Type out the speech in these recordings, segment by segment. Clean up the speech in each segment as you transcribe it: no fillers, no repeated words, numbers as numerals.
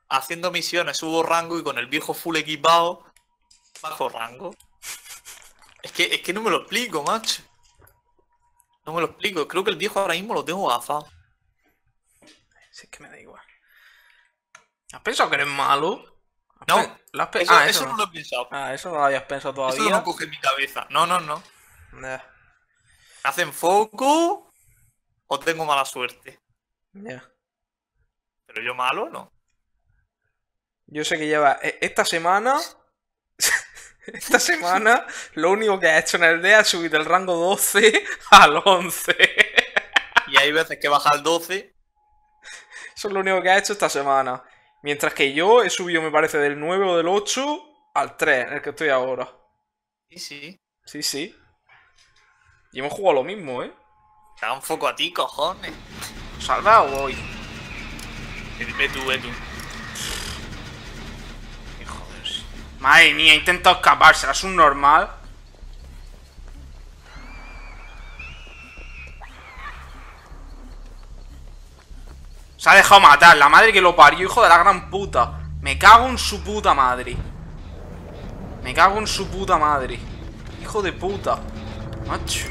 haciendo misiones subo rango y con el viejo full equipado bajo rango. Es que no me lo explico, macho. No me lo explico. Creo que el viejo ahora mismo lo tengo gafado. Si es que me da igual. ¿Has pensado que eres malo? No, eso no lo he pensado. Ah, eso no lo habías pensado todavía. Eso no coge en mi cabeza. No. Ya. ¿Hacen foco o tengo mala suerte? Ya. Pero yo malo, no. Yo sé que lleva esta semana. Esta semana lo único que ha hecho en el día es subir del rango 12 al 11. Y hay veces que baja al 12. Eso es lo único que ha hecho esta semana. Mientras que yo he subido, me parece, del 9 o del 8 al 3, en el que estoy ahora. Sí. Sí. Y hemos jugado lo mismo, ¿eh? Te da un foco a ti, cojones. ¿Salva o voy? Ve tú. Joder. Madre mía, he intentado escapar, serás un normal. Se ha dejado matar, la madre que lo parió, hijo de la gran puta. Me cago en su puta madre. Me cago en su puta madre. Hijo de puta. Macho.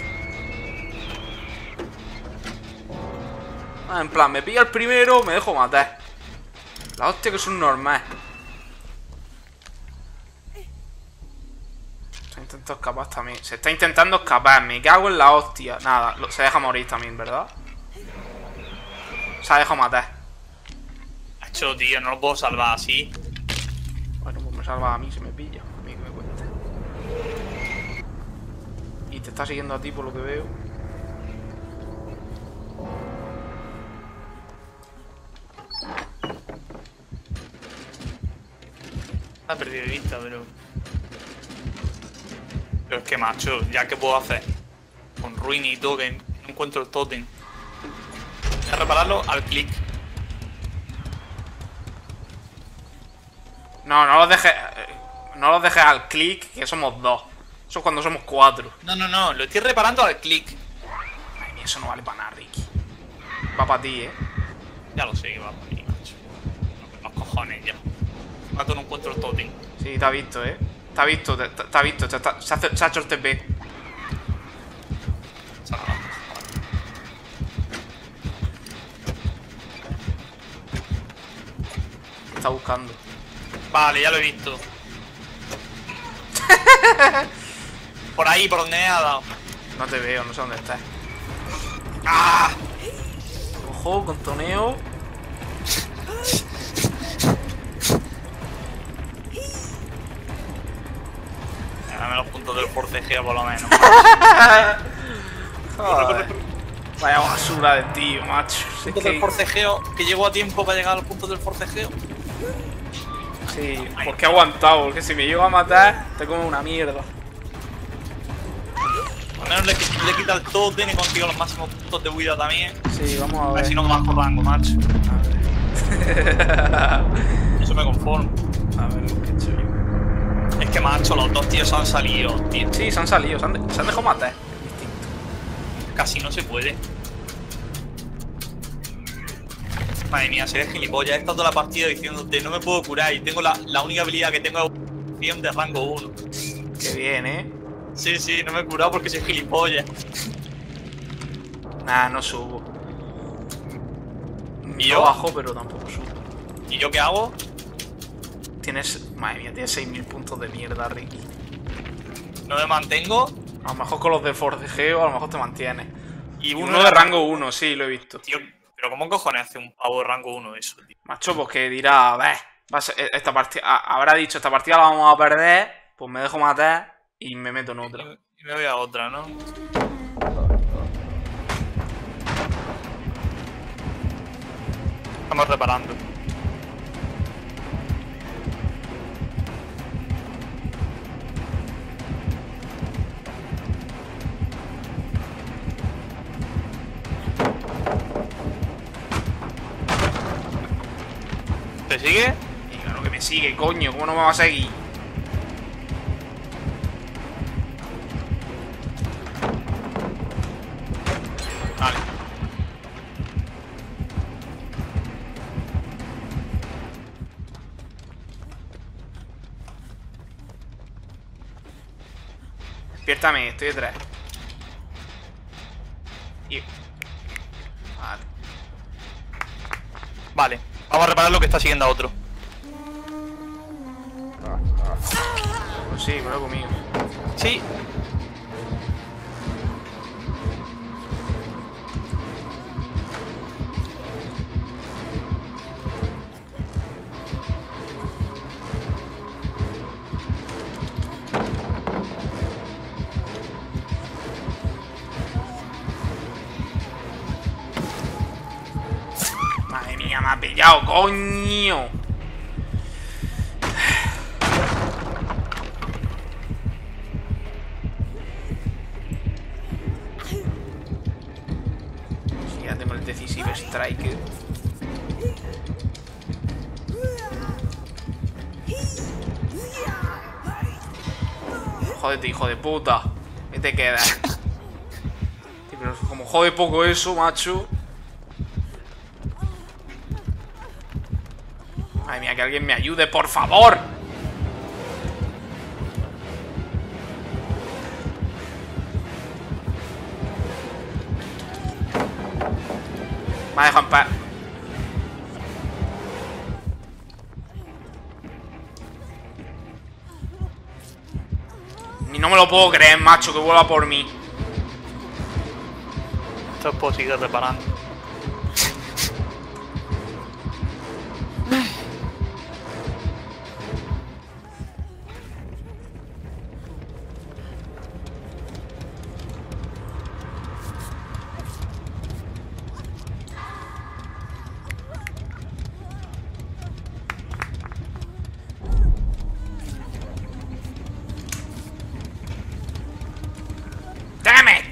En plan, me pilla el primero, me dejo matar. La hostia que es un normal. Se ha intentado escapar también. Se está intentando escapar, me cago en la hostia. Nada, se deja morir también, ¿verdad? Se ha dejado matar. Hacho, tío, no lo puedo salvar así. Bueno, pues me salva a mí, se me pilla. A mí que me cuente. Y te está siguiendo a ti por lo que veo. Ha perdido de vista, pero es que, macho, ¿ya qué puedo hacer? Con Ruin y Token, no encuentro el Totem. Voy a repararlo al clic. No los dejes. No los dejes al clic, que somos dos. Eso es cuando somos 4. No, lo estoy reparando al clic. Madre mía, eso no vale para nada, Ricky. Va para ti, Ya lo sé que va por mí, macho. Los cojones ya. Mato no encuentro el Totem. Sí, te ha visto, Te ha visto, te ha visto. Se ha hecho el TP. Te está buscando. Vale, ya lo he visto. Por ahí, por donde me ha dado. No te veo, no sé dónde estás. ¡Ah! Ojo, contoneo. Dame los puntos del forcejeo por lo menos. Joder. Vaya basura de tío, macho. Puntos del forcejeo, que llego a tiempo para llegar a los puntos del forcejeo. Sí, porque he aguantado, porque si me llego a matar, te como una mierda. Al menos le quita el totem y consigo los máximos puntos de huida también. Sí, vamos a A ver. ver si no bajo rango, macho. Eso me conformo. A ver lo que he hecho yo. Es que, macho, los dos tíos han salido, tío. Sí, se han salido, se han dejado matar. Es distinto. Casi no se puede. Madre mía, soy de gilipollas. He estado toda la partida diciéndote no me puedo curar y tengo la única habilidad que tengo es de rango 1. Qué bien, Sí, no me he curado porque soy gilipollas. Nah, no subo. ¿Y Yo yo? bajo, pero tampoco subo. ¿Y yo qué hago? Tienes, madre mía, tienes 6.000 puntos de mierda, Ricky. ¿No me mantengo? A lo mejor con los de forcejeo, a lo mejor te mantienes. Y Uno de rango 1, sí, lo he visto. Tío, pero ¿cómo cojones hace un pavo de rango 1 eso, tío? Macho, pues que dirá, esta partida, habrá dicho, esta partida la vamos a perder, pues me dejo matar y me meto en otra. Y me voy a otra, ¿no? Estamos reparando. ¿Te sigue? Y claro que me sigue, coño, ¿cómo no me va a seguir? Vale. Despiértame, estoy detrás. Vale. Vale, vamos a reparar lo que está siguiendo a otro. Pues sí, me lo he comido. Sí. Madre mía, me ha pillado, coño. Sí, ya tengo el Decisive Strike. Jódete, hijo de puta. ¿Qué te queda? Sí, pero como jode poco eso, macho. Madre mía, que alguien me ayude, por favor. Me ha dejado en paz. Y no me lo puedo creer, macho, que vuelva por mí. Esto puedo seguir reparando. ¡Damn it!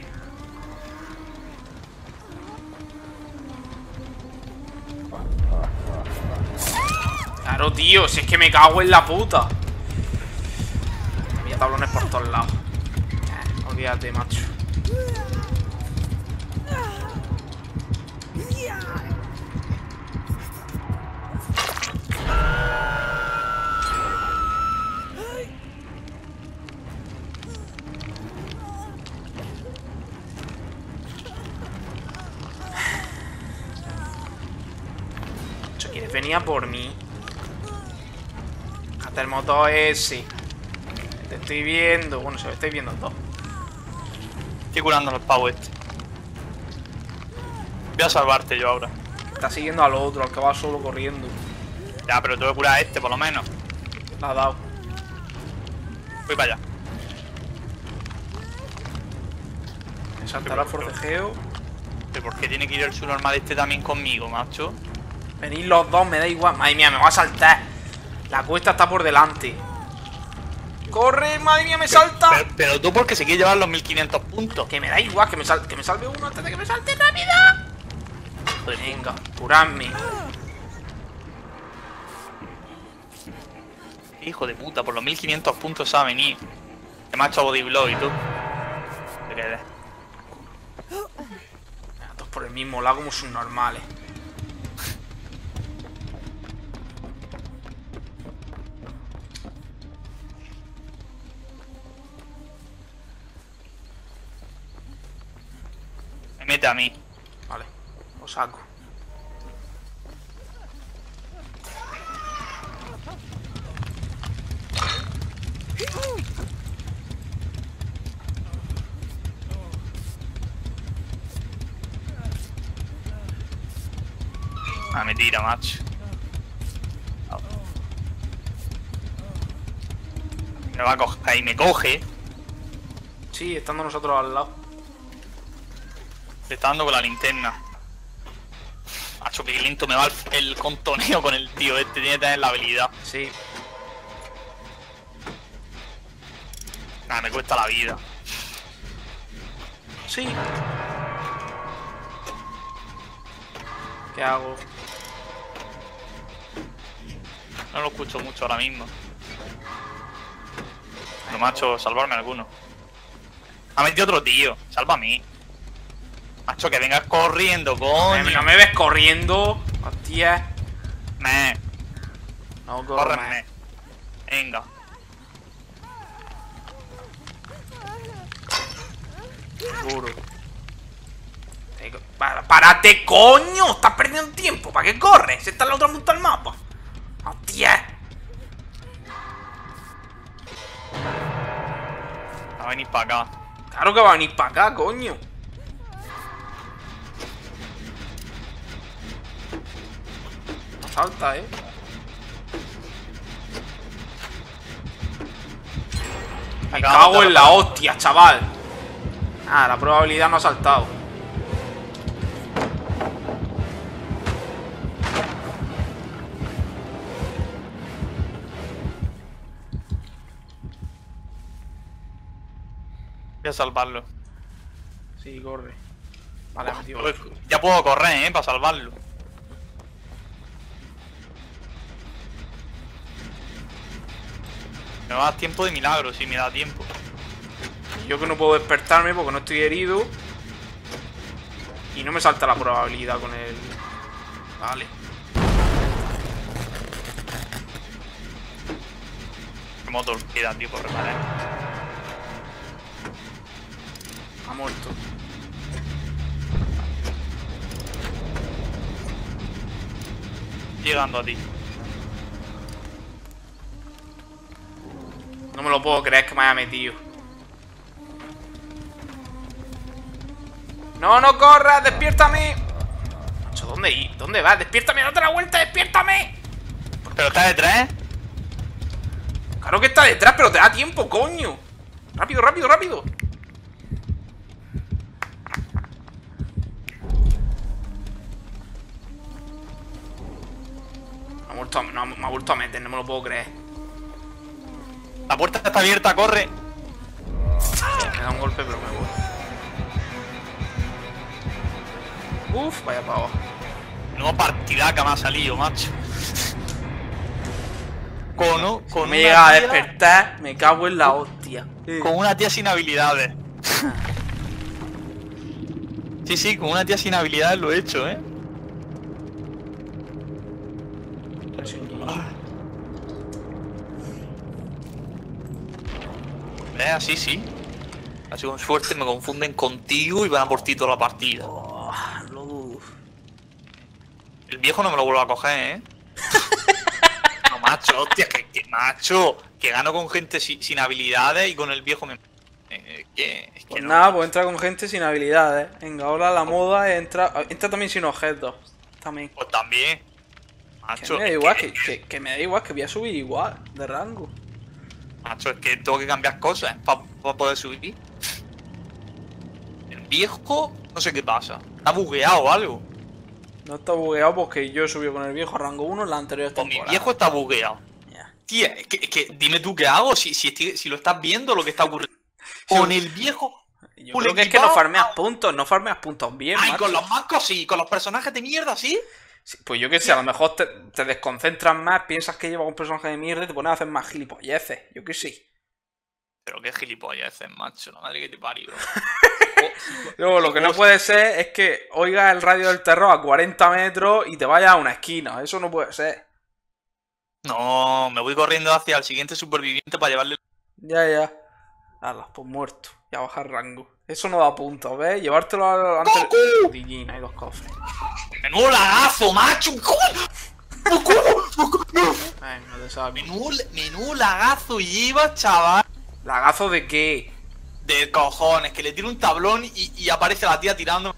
Claro, tío, si es que me cago en la puta. Había tablones por todos lados. Olvídate, macho. ¿Quieres venir a por mí? Hasta el motor ese. Te estoy viendo. Bueno, se me estáis viendo todos. Estoy curando el pavo este. Voy a salvarte yo ahora. Está siguiendo al otro, al que va solo corriendo. Ya, pero tengo que curar a este por lo menos. La ha dado. Voy para allá. Me saltará el forcejeo. ¿Pero por qué tiene que ir el subnormal este también conmigo, macho? Venid los dos, me da igual. Madre mía, me va a saltar. La cuesta está por delante. ¡Corre! ¡Madre mía, me salta! Pero tú porque se quiere llevar los 1500 puntos. Que me da igual, que me salve uno antes de que me salte rápido. Venga, curadme. Hijo de puta, por los 1500 puntos se va a venir. Que me ha hecho body blow y tú. Te quedes. Todos por el mismo lado como subnormales. Me mete a mí. Vale, lo saco. Ah, me tira, macho. Me va a coger. Ahí me coge. Sí, estando nosotros al lado. Le está dando con la linterna. Macho, que lento me va el contoneo con el tío este. Tiene que tener la habilidad. Sí. Nada, me cuesta la vida. Sí. ¿Qué hago? No lo escucho mucho ahora mismo. No, macho, salvarme alguno. Ha metido otro tío. Salva a mí. Macho, que vengas corriendo, coño. ¿No me ves corriendo? Hostia. Me. No corro más. Córreme. Venga. Seguro. ¡Párate, coño! ¡Estás perdiendo tiempo! ¿Para qué corres? Está en la otra punta del mapa. ¡Hostia! Va a venir para acá. Claro que va a venir para acá, coño. No salta, Me cago en la hostia, chaval. Ah, la probabilidad no ha saltado. Voy a salvarlo. Sí, corre. Vale, ha metido. Ya puedo correr, para salvarlo. Me va a dar tiempo de milagro, si me da tiempo. Yo que no puedo despertarme porque no estoy herido. Y no me salta la probabilidad con el... Vale. Qué motor queda, tío, por reparar. Ha muerto. Llegando a ti. No me lo puedo creer que me haya metido. ¡No, no corras! ¡Despiértame! Macho, ¿dónde vas? ¡Despiértame! ¡Date la vuelta! ¡Despiértame! ¿Pero está detrás? Claro que está detrás, pero te da tiempo, coño. ¡Rápido, rápido, rápido! Me ha vuelto a meter, no me lo puedo creer. La puerta está abierta, corre. Me da un golpe, pero me voy. Uf, vaya pavo. No partida que me ha salido, macho. Con me llega a despertar, me cago en la hostia. Con una tía sin habilidades. Sí, con una tía sin habilidades lo he hecho, Así sí. Así con suerte me confunden contigo y van a por ti toda la partida. Lo dudo. El viejo no me lo vuelvo a coger, No, macho, hostia, que macho. Que gano con gente sin habilidades y con el viejo me... Pues no. Nada, pues entra con gente sin habilidades. Venga, ahora la moda entra también sin objetos. También. Pues también. Macho, que me da igual, que me da igual, que voy a subir igual de rango. Macho, es que tengo que cambiar cosas para poder subir. El viejo, no sé qué pasa. Está bugueado o algo. No está bugueado porque yo he subido con el viejo a rango 1 en la anterior temporada. Pues mi viejo está bugueado. Yeah. Tía, es que dime tú qué hago si lo estás viendo lo que está ocurriendo. Con el viejo. Yo creo que es que no farmeas puntos bien. Ay, con los mancos sí, con los personajes de mierda sí. Sí, pues yo qué sé, a lo mejor te desconcentras más, piensas que llevas un personaje de mierda y te pones a hacer más gilipolleces, yo qué sé. Pero qué gilipolleces, macho, la madre que te parió. Luego, lo que no puede ser es que oigas el radio del terror a 40 metros y te vayas a una esquina, eso no puede ser. No, me voy corriendo hacia el siguiente superviviente para llevarle... Ya. Alas, pues muerto, ya bajar rango. Eso no da puntos, ¿ves? Llevártelo antes... Digina, hay 2 cofres. ¡Menudo lagazo, macho! Venga, te sabes. Menudo lagazo lleva, chaval. ¿Lagazo de qué? De cojones, que le tiro un tablón y aparece la tía tirando.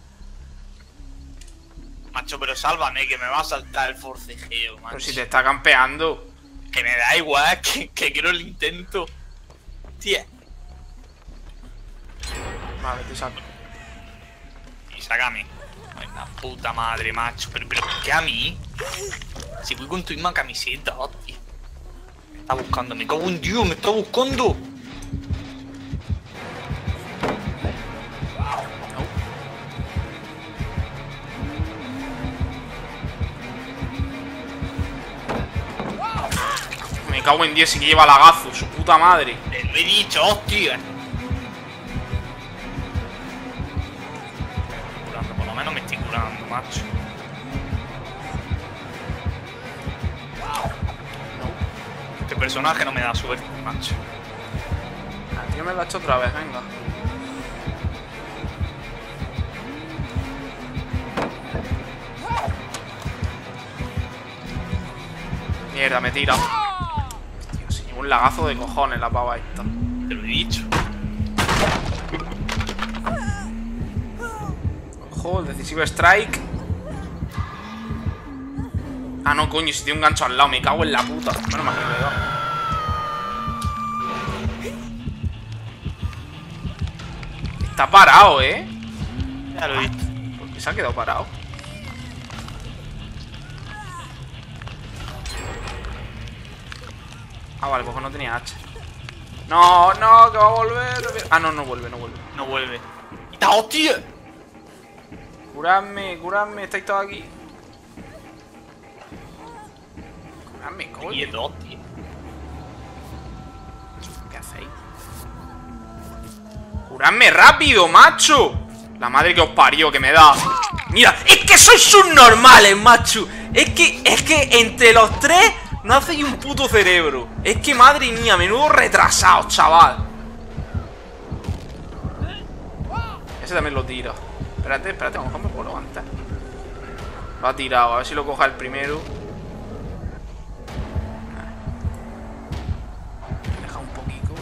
Macho, pero sálvame, que me va a saltar el forcejeo, macho. Pero si te está campeando. Que me da igual, que quiero el intento. Tía. Vale, te saco. Y sácame. Ay, la puta madre, macho. Pero ¿qué a mí? Si voy con tu misma camiseta, hostia. Me está buscando, me cago en Dios, me está buscando. Me cago en 10 si que lleva lagazo, su puta madre. Te lo he dicho, hostia. Por lo menos me estoy curando, macho. Este personaje no me da suerte, macho. Tío, me lo ha hecho otra vez, venga. Mierda, me tira. Tío, sí, un lagazo de cojones la pava esta. Te lo he dicho. Ojo, el decisivo strike. Ah, no, coño, si tiene un gancho al lado, me cago en la puta. Menos mal que me he dado. Está parado, ¿eh? Ya lo he visto. ¿Por qué se ha quedado parado? Ah, vale, pues no tenía H. No, no, que va a volver. Ah, no, no vuelve, no vuelve. No vuelve. ¡Esta hostia! Curadme, curadme, estáis todos aquí. Curadme, coño. Quieto, hostia. ¿Qué hacéis? ¡Curadme rápido, macho! La madre que os parió, que me da. Mira, es que sois subnormales, macho. Es que entre los tres no hacéis un puto cerebro. Es que, madre mía, menudo retrasados, chaval. Ese también lo tira. Espérate, espérate, a lo mejor me puedo levantar. Lo ha tirado, a ver si lo coja el primero. Deja un poquito.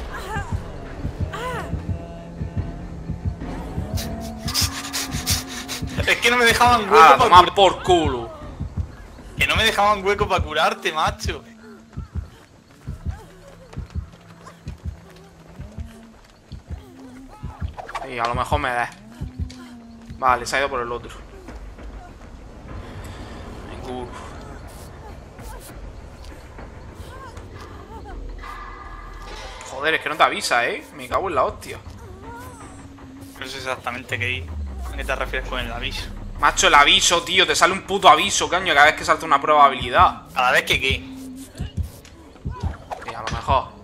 Es que no me dejaban hueco Ah, para toma por culo. Que no me dejaban hueco para curarte, macho. Sí, a lo mejor me da. Vale, se ha ido por el otro. Me curo. Joder, es que no te avisa, me cago en la hostia. No sé exactamente a qué te refieres con el aviso. Macho, el aviso, tío, te sale un puto aviso, coño, cada vez que salta una probabilidad. Cada vez que qué. Sí, a lo mejor.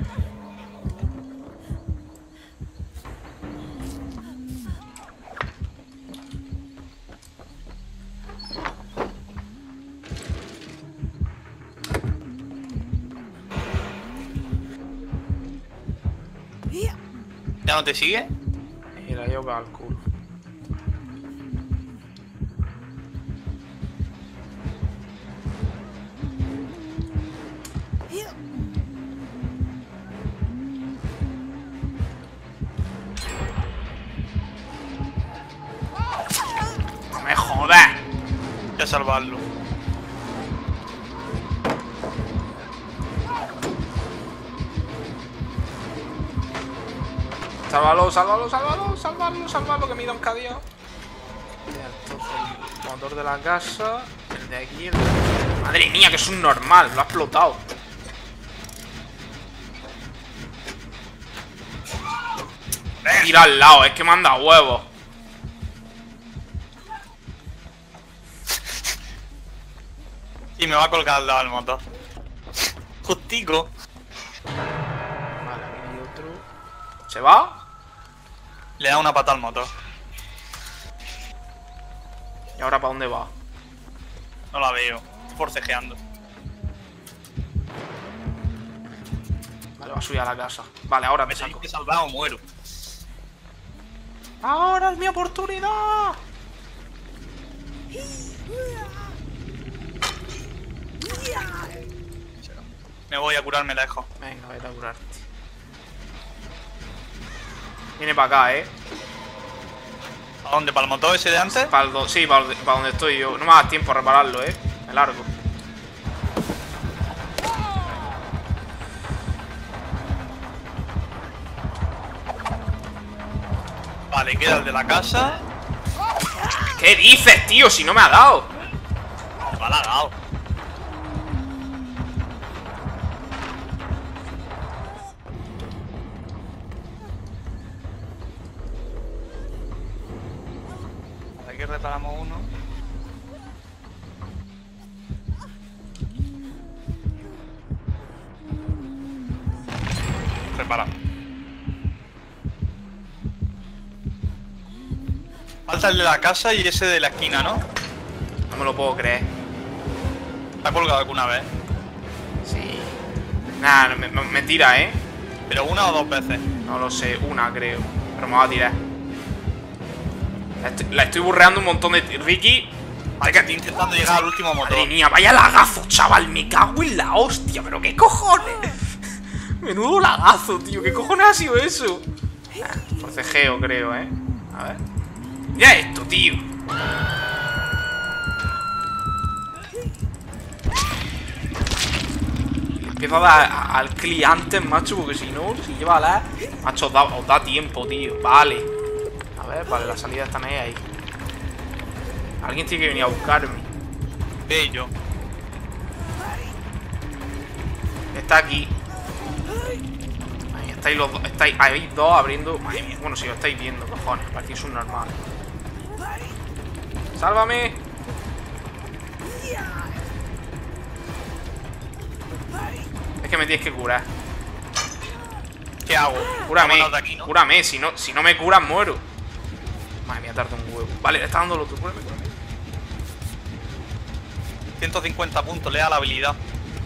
¿Ya no te sigue? Y la llevo al culo. ¡No me jodas! Voy a salvarlo. Sálvalo, sálvalo, sálvalo, sálvalo, sálvalo, que me da un cadio. El motor de la casa. El de aquí, Madre mía, que es un normal, lo ha explotado. Tira al lado, es que me han dado huevos. Y me va a colgar al lado del motor. Justico. Vale, aquí hay otro. ¿Se va? Le da una pata al motor. ¿Y ahora para dónde va? No la veo. Estoy forcejeando. Vale, va a subir a la casa. Vale, ahora me Me tenéis saco. que salvar o muero. ¡Ahora es mi oportunidad! Me voy a curarme lejos. Venga, vete a curarte. Viene para acá, ¿A dónde? ¿Para el motor ese de antes? Sí, para donde estoy yo. No me da tiempo a repararlo, me largo. Vale, queda el de la casa. ¿Qué dices, tío? Si no me ha dado. Me ha lagado. Aquí reparamos uno. Reparamos. Falta el de la casa y ese de la esquina, ¿no? No me lo puedo creer. ¿Te ha colgado alguna vez? Sí. Nah, no, mentira, ¿Pero una o dos veces? No lo sé, una creo. Pero me va a tirar. La estoy burreando un montón de... Ricky. Macho, estoy intentando llegar al último motor. Madre mía, vaya lagazo, chaval. Me cago en la hostia, pero qué cojones. Menudo lagazo, tío. ¿Qué cojones ha sido eso? Forcejeo, creo, A ver. Mira esto, tío. Empiezo a dar al cliente, macho, porque si no, si lleva la... Macho, os da tiempo, tío. Vale. A ver, vale, la salida está ahí. Alguien tiene que venir a buscarme. Ve yo. Está aquí. Ahí estáis los dos. Hay dos abriendo. Madre mía. Bueno, si lo estáis viendo, cojones. Parecéis un normal. ¡Sálvame! Es que me tienes que curar. ¿Qué hago? Cúrame. Vámonos de aquí, ¿no? Cúrame. Si no me curas, muero. Madre mía, tarda un huevo. Vale, le está dando el otro. Cúrame. 150 puntos, lea la habilidad.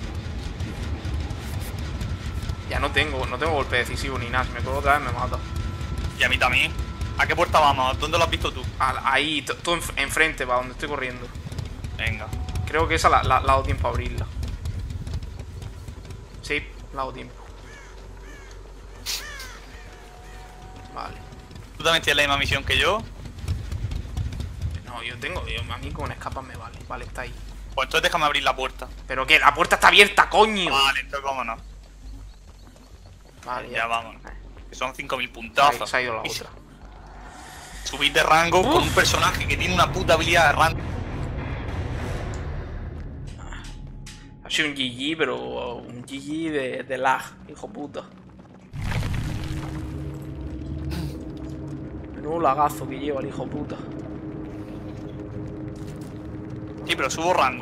Ya no tengo golpe decisivo ni nada. Si me cojo otra vez me mata. Y a mí también. ¿A qué puerta vamos? ¿Dónde lo has visto tú? Ahí, todo enfrente, para donde estoy corriendo. Venga. Creo que esa la ha dado tiempo a abrirla. Sí, la ha dado tiempo. Vale. ¿Tú también tienes la misma misión que yo? No, a mí con escapas me vale. Vale, está ahí. Pues entonces déjame abrir la puerta. ¿Pero qué? La puerta está abierta, coño. Vale, entonces vámonos. Vale, Ya vámonos. Que son 5000 Ahí puntazos. se ha ido la Y otra. subir de rango con un personaje que tiene una puta habilidad de rango. Ha sido un GG, pero un GG de lag, hijo puta. Menudo lagazo que lleva el hijo puta. Sí, pero subo rango.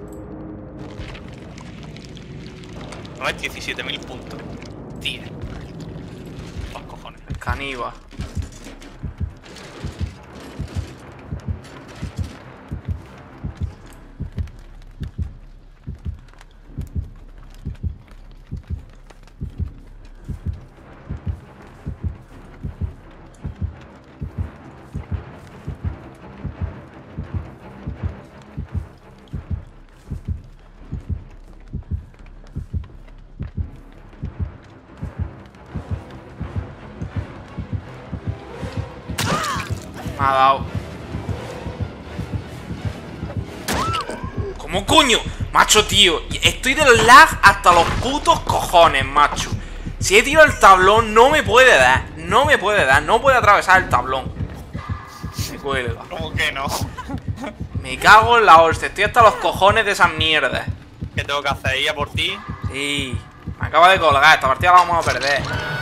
No es 17.000 puntos. Tío. Los cojones. El caníbal. Me ha dado. ¿Cómo coño? Macho, tío. Estoy del lag hasta los putos cojones, macho. Si he tirado el tablón, no me puede dar. No me puede dar. No puede atravesar el tablón. Me cuelga. ¿Cómo que no? Me cago en la hostia. Estoy hasta los cojones de esas mierdas. ¿Qué tengo que hacer? ¿Ir a por ti? Sí. Me acaba de colgar. Esta partida la vamos a perder.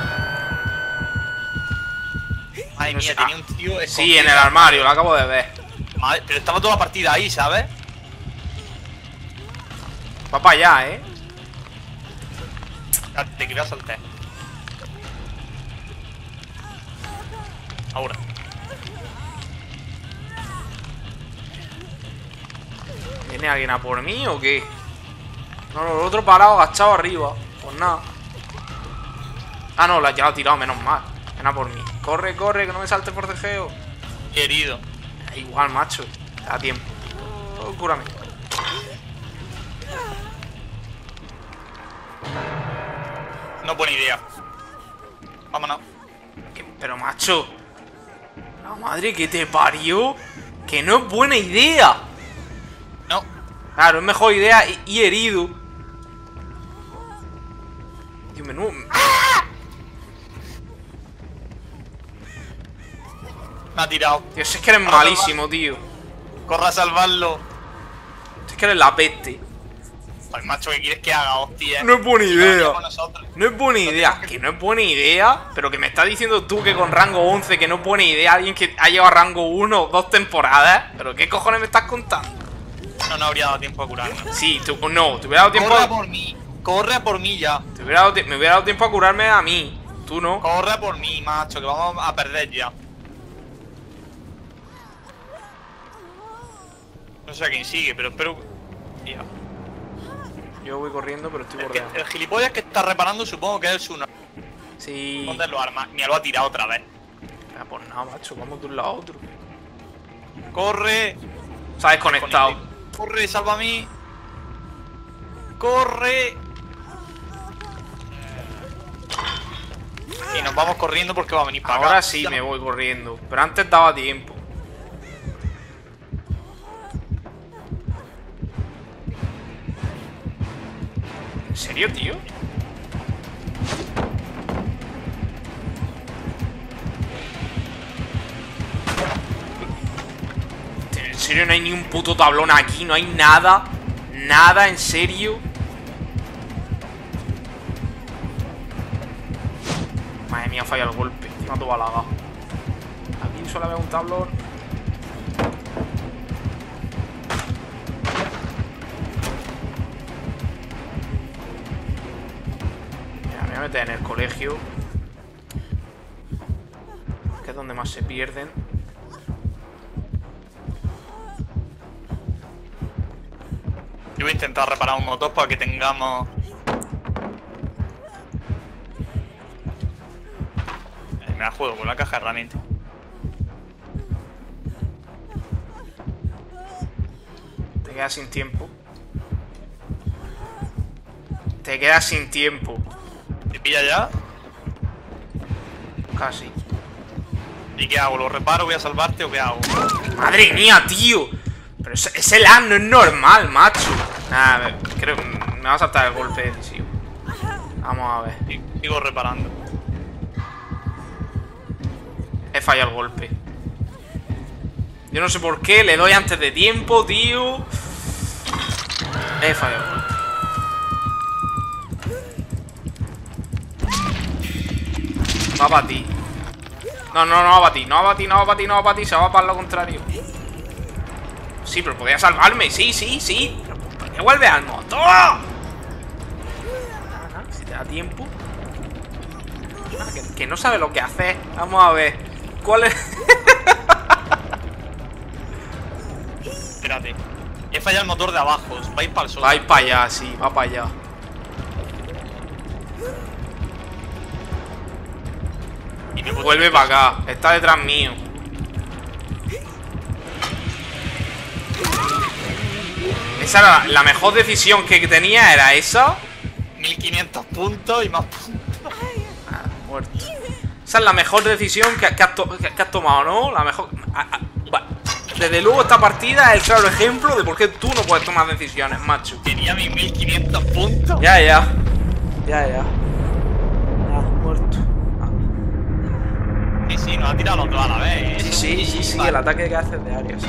Ay, No sé. mía, tenía un tío Sí, escondido. en el armario. Lo acabo de ver. Madre, pero estaba toda la partida ahí, ¿sabes? Va para allá, ¿eh? Te quería saltar. Ahora. ¿Viene alguien a por mí o qué? No, el otro parado, agachado arriba. Pues nada. Ah, no, ya lo ha tirado, menos mal. Ven a por mí. Corre, corre, que no me salte el forcejeo. Herido. Igual, macho. Te da tiempo. Oh, cúrame. No es buena idea. Vámonos. Pero, macho. La madre que te parió. Que no es buena idea. No. Claro, es mejor idea y herido. Tío, menudo. Me ha tirado. Tío, si es que eres malísimo, tío. Corre a salvarlo. Si es que eres la peste. Ay, macho, ¿qué quieres que haga, hostia? No es buena idea. Con nosotros. No es buena idea. Que no es buena idea. Pero que me estás diciendo tú que con rango 11 que no es buena idea alguien que ha llevado rango 1 2 temporadas. ¿Pero qué cojones me estás contando? No habría dado tiempo a curarme. Sí, no, te hubiera dado tiempo Corre a... a por mí. Corre a por mí ya. me hubiera dado tiempo a curarme a mí. Tú no. Corre a por mí, macho, que vamos a perder ya. No sé a quién sigue, pero espero... Tía. Yo voy corriendo, pero estoy bordeando. El gilipollas que está reparando supongo que es el Suno. Sí. ¿Dónde lo arma? Mira, lo ha tirado otra vez. Ah, pues nada, macho, vamos de un lado a otro. Corre. Se ha desconectado. Corre, salva a mí. Corre. Y nos vamos corriendo porque va a venir para acá. Ahora sí me voy corriendo. Pero antes daba tiempo. ¿En serio, tío? ¿En serio no hay ni un puto tablón aquí? ¿No hay nada? ¿Nada? ¿En serio? Madre mía, falla el golpe. Encima todo balagado. Aquí solo veo un tablón. Mira, me voy a meter en el colegio, que es donde más se pierden. Yo voy a intentar reparar un motor para que tengamos... Me la juego con la caja de herramientas. Te quedas sin tiempo. Te quedas sin tiempo. ¿Te pilla ya? Casi. ¿Y qué hago? ¿Lo reparo? ¿Voy a salvarte o qué hago? ¡Madre mía, tío! Pero ese lag no es normal, macho. Nada, creo que me va a saltar el golpe decisivo. Vamos a ver. Sigo reparando. He fallado el golpe. Yo no sé por qué, le doy antes de tiempo, tío. He fallado el golpe. Va para ti. No, no, no va para ti. No va para ti, no va para ti, no va para ti. Se va para lo contrario. Sí, pero podía salvarme. Sí, sí, sí. Pero ¿por qué vuelve al motor? Si te da tiempo. Que no sabe lo que hace. Vamos a ver. ¿Cuál es? Espérate. He fallado el motor de abajo. Va a ir para el sol. Va a ir para allá, sí. Va para allá. Y me Vuelve para acá. Está detrás mío. Esa era la mejor decisión que tenía. Era esa. 1500 puntos y más puntos. Ah, muerto. Esa es la mejor decisión que has tomado, ¿no? La mejor... Desde luego esta partida es el claro ejemplo de por qué tú no puedes tomar decisiones, macho. Tenía mis 1500 puntos. Ya, ya. Ya, ya. Ah, muerto. Sí, sí, nos ha tirado los dos a la vez. Sí, sí, sí, sí, el ataque que haces de Arias.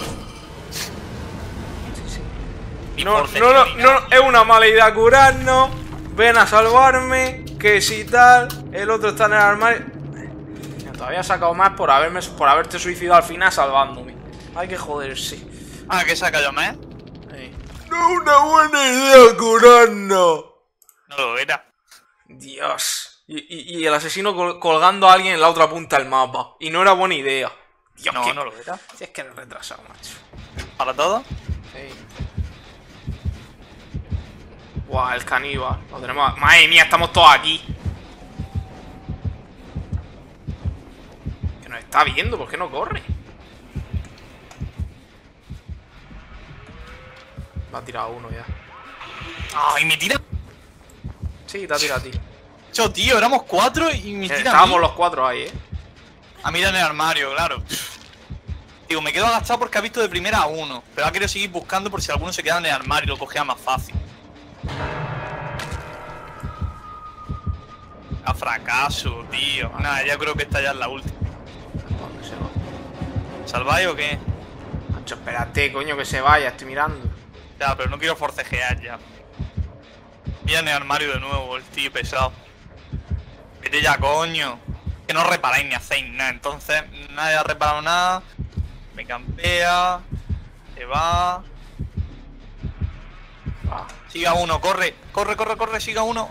No, no, no, no, es una mala idea curarnos. Ven a salvarme. Que si tal. El otro está en el armario. Todavía he sacado más por haberte suicidado al final salvándome. Hay que joderse. Ah, ¿qué saca yo más? No es una buena idea curarnos. No lo era. Dios. Y el asesino colgando a alguien en la otra punta del mapa. Y no era buena idea. Dios, No, no lo era. Si es que eres retrasado, macho. ¿Para todo? Sí. Buah, el caníbal. Lo tenemos... Madre mía, estamos todos aquí. Que nos está viendo, ¿por qué no corre? Me ha tirado uno ya. Ay, me tira. Sí, te ha tirado a ti. Yo, tío, éramos 4 y me tira. Estábamos los 4 ahí, A mí en el armario, claro. Digo, me quedo agachado porque ha visto de primera a uno. Pero ha querido seguir buscando por si alguno se queda en el armario y lo cogea más fácil. A fracaso, tío. Nada, ya creo que esta ya es la última. ¿Dónde se va? ¿Salváis o qué? Macho, espérate, coño, que se vaya, estoy mirando. Ya, pero no quiero forcejear ya. Mira en el armario de nuevo, el tío pesado. Vete ya, coño. Que no reparáis ni hacéis nada. Entonces, nadie ha reparado nada. Me campea. Se va. Siga uno, corre. Corre, corre, corre, siga uno.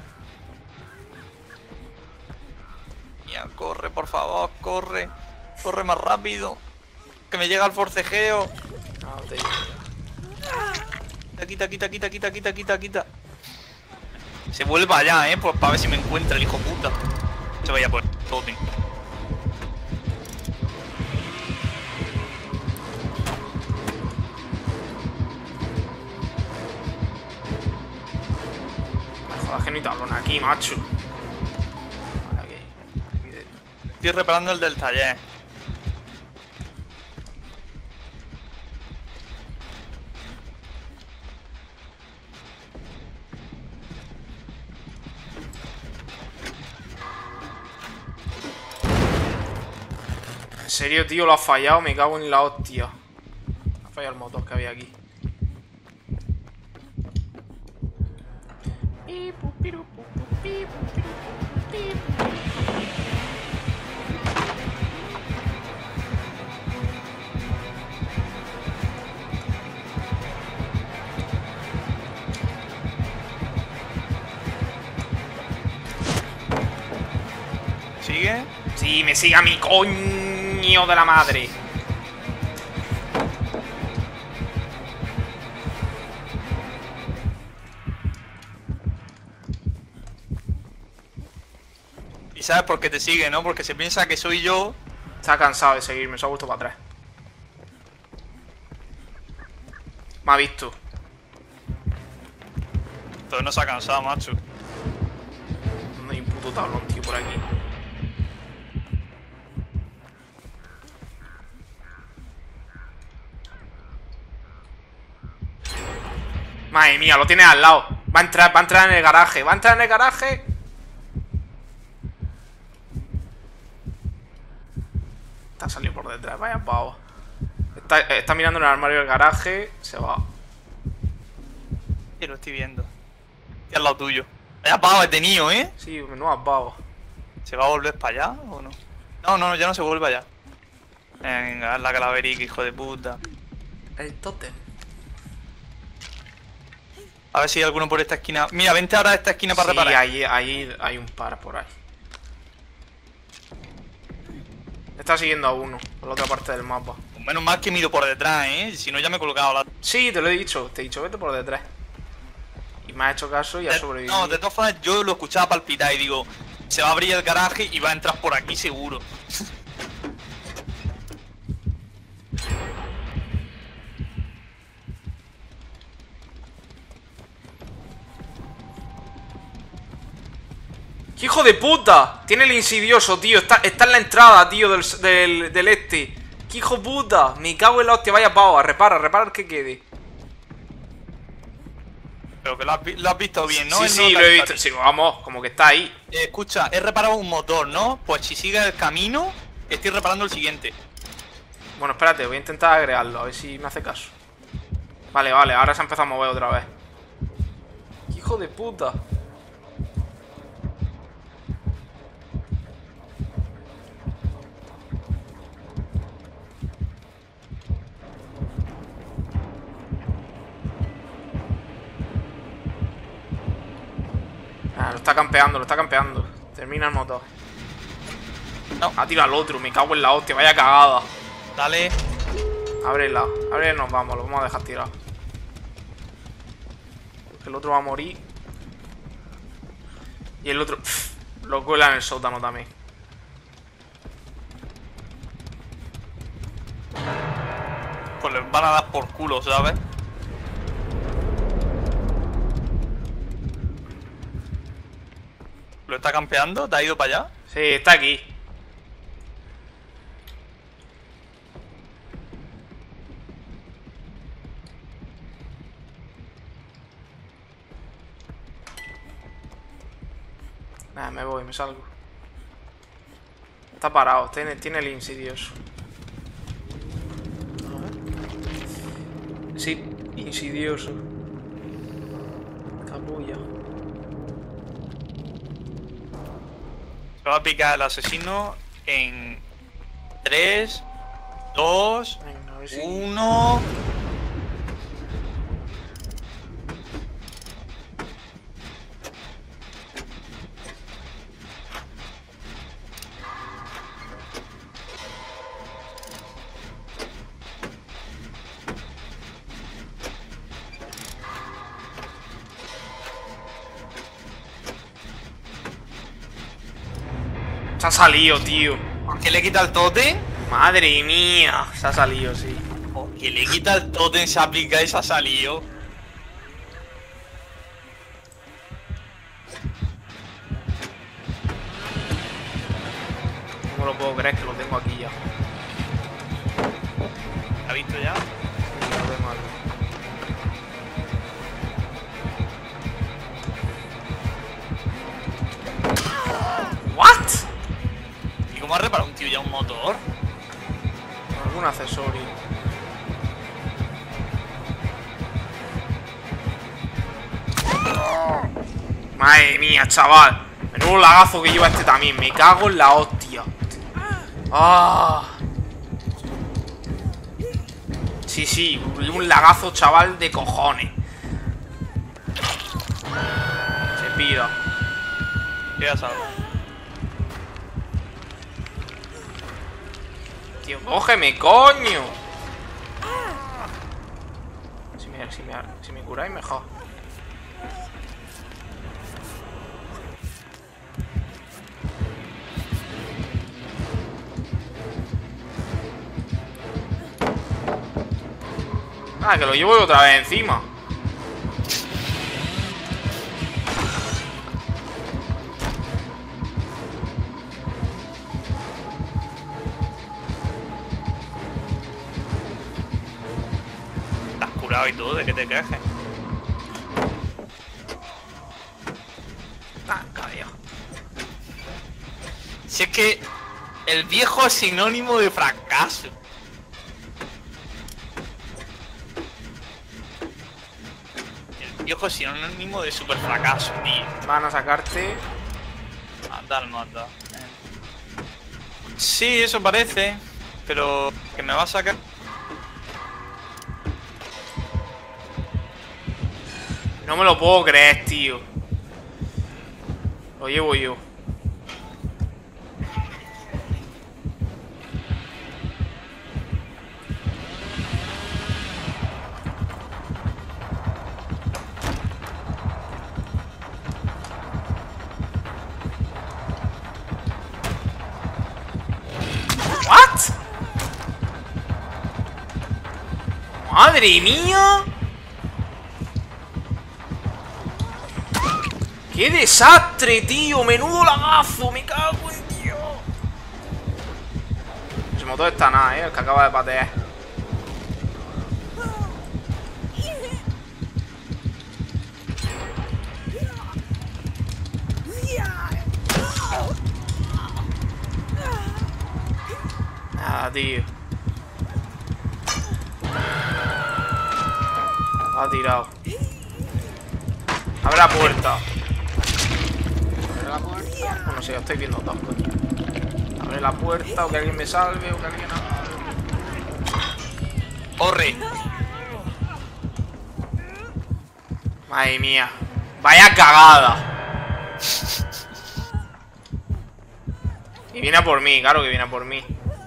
Ya, corre, por favor, corre. Corre más rápido. Que me llega el forcejeo. No, te digo. Quita, quita, quita, quita, quita, quita, quita. Se vuelva allá, pues para ver si me encuentra el hijo puta. Se vaya por el totem. Joder, es que no hay tablón aquí, macho. Vale, aquí. Estoy reparando el del taller. En serio, tío, lo has fallado. Me cago en la hostia. Ha fallado el motor que había aquí. ¿Sigue? Sí, me sigue a mi coño de la madre. Y sabes por qué te sigue, ¿no? Porque se piensa que soy yo. Está cansado de seguirme, se ha vuelto para atrás. Me ha visto. Entonces no se ha cansado, macho. No hay un puto tablón, tío, por aquí. Madre mía, lo tiene al lado. Va a entrar en el garaje. Va a entrar en el garaje. Está salido por detrás, vaya pavo. Está mirando en el armario del garaje. Se va. Sí, lo estoy viendo. Estoy al lado tuyo. Vaya pavo, he tenido, ¿eh? Sí, menuda pavo. ¿Se va a volver para allá o no? No, no, ya no se vuelve allá. Venga, la calaverica, hijo de puta. El tótem. A ver si hay alguno por esta esquina. Mira, vente ahora a esta esquina para Sí, reparar. ahí hay un par por ahí. Está siguiendo a uno, por la otra parte del mapa. Menos mal que me he ido por detrás, ¿eh? Si no, ya me he colocado la... Sí, te lo he dicho. Te he dicho, vete por detrás. Y me has hecho caso y has sobrevivido. No, de todas formas, yo lo escuchaba palpitar y digo, se va a abrir el garaje y va a entrar por aquí seguro. ¡Qué hijo de puta! Tiene el insidioso, tío. Está en la entrada, tío, del este. ¡Qué hijo de puta! Me cago en la hostia. Vaya pava. Repara el que quede. Pero que lo has visto bien, ¿no? Sí, Él no sí, te lo ha he visto visto. a ti. Sí, vamos, como que está ahí. Escucha, he reparado un motor, ¿no? Pues si sigue el camino, estoy reparando el siguiente. Bueno, espérate, voy a intentar agregarlo. A ver si me hace caso. Vale, ahora se ha empezado a mover otra vez. ¡Qué hijo de puta! Ah, lo está campeando. Termina el motor. No. Ha tirado al otro, me cago en la hostia, vaya cagada. Dale. Ábrela, nos vamos, lo vamos a dejar tirado. Porque el otro va a morir. Y el otro lo cuela en el sótano también. Pues les van a dar por culo, ¿sabes? ¿Lo está campeando? ¿Te ha ido para allá? Sí, está aquí. Nada, me voy, me salgo. Está parado, tiene el insidioso. A ver. Sí, insidioso. Capulla. Se va a picar el asesino en 3, 2, Venga, a ver si... 1... Se ha salido, tío. ¿Por qué le quita el tótem? Madre mía. Se ha salido, sí. ¿Por qué le quita el tótem, se aplica y se ha salido? me lo puedo creer que lo tengo aquí ya. ¿Lo has visto ya? Lo tengo aquí. ¿What? ¿Y cómo ha reparado un tío ya un motor? Algún accesorio. Madre mía, chaval. Menudo lagazo que lleva este también. Me cago en la hostia. Ah. Sí, sí, un lagazo, chaval, de cojones. Se pira. Ya sabes. Tío, cógeme, coño. Si me curáis, mejor. Ah, que lo llevo otra vez encima. Estás curado y todo, ¿de qué te quejes? Ah, cabrón. Si es que el viejo es sinónimo de fracaso. El viejo es sinónimo de super fracaso, tío. Van a sacarte. Mata. Sí, eso parece. Pero que me va a sacar. No me lo puedo creer, tío. Lo llevo yo. ¿What? ¡Madre mía! ¡Qué desastre, tío! ¡Menudo lagazo! ¡Me cago en Dios! Ese motor está nada, el que acaba de patear. Nada, tío. Ha tirado. Abre la puerta. Abre la puerta. Bueno, sí, lo estoy viendo todo. Abre la puerta, o que alguien me salve, o que alguien haga. ¡Corre! Madre mía. Vaya cagada. Y viene a por mí, claro que viene a por mí.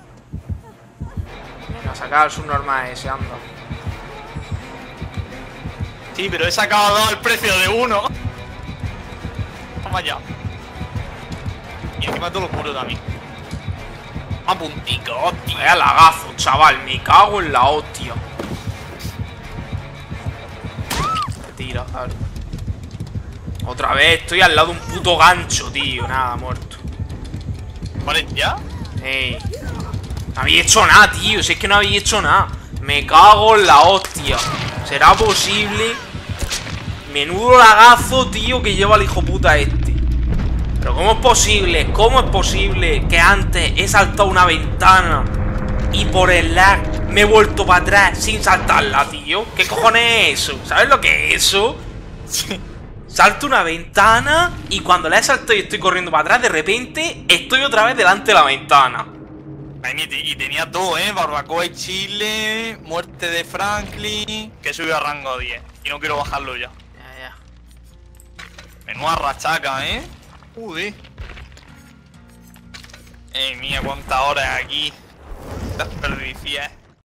Venga, a sacar al subnormal ese, anda. Sí, pero he sacado dos al precio de uno. Toma ya. Y encima todo lo puro también. A puntico, hostia. Vaya lagazo, chaval. Me cago en la hostia. Me tira, claro. Otra vez, estoy al lado de un puto gancho, tío. Nada, muerto. ¿Vale? ¿Ya? Ey. No habéis hecho nada, tío. Si es que no habéis hecho nada. Me cago en la hostia. ¿Será posible? Menudo lagazo, tío, que lleva el hijo puta este. Pero ¿cómo es posible? ¿Cómo es posible que antes he saltado una ventana y por el lag me he vuelto para atrás sin saltarla, tío? ¿Qué cojones es eso? ¿Sabes lo que es eso? Salto una ventana y cuando la he saltado y estoy corriendo para atrás, de repente estoy otra vez delante de la ventana. Y tenía todo, barbacoa y chile, muerte de Franklin, que subió a rango 10. Y no quiero bajarlo ya. Ya. Menuda rachaca, Joder. Mía, cuántas horas aquí. Desperdicié.